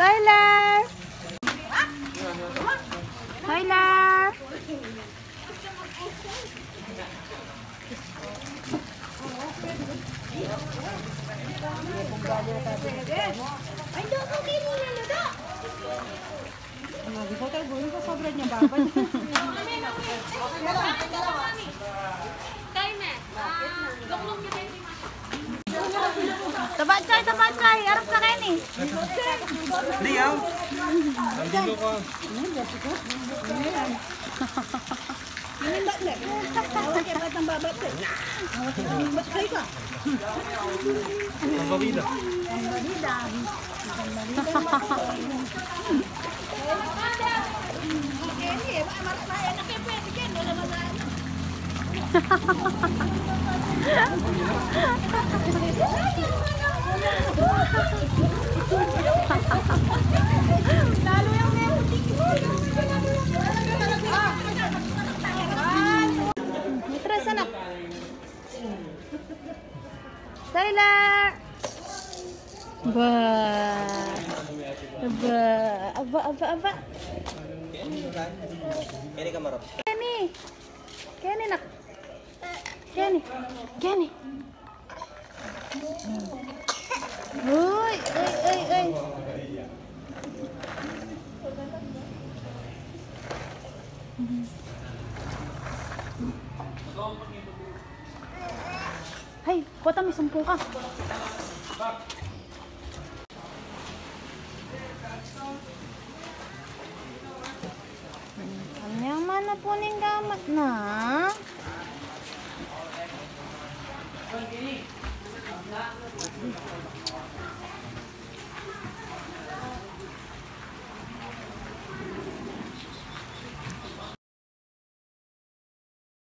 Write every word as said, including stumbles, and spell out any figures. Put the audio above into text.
Tyler! Tyler! Ay, do ko kini na do. Lagi ko tayo gawin ko sobrang niya babad. Tabat chay, tabat chay. Arap ka kayo ni. Hindi yaw. Nandito ko. Hinimbat na. Awak kay batang babat ko. Hinimbat kay ka. Ang babida. Ang balida. Ang balida. Kini, mas maya na kay pwede ken wala man. Lalo yung meron. Mitras anak. Tyler! Ba. Aba, aba, aba, aba. Ini kamar. Kenny. Kenny nak. Kenny. Kenny. Uy, ay, ay, ay. Hay, kota may sumpo ka. Kanyang mana po ning gamat na.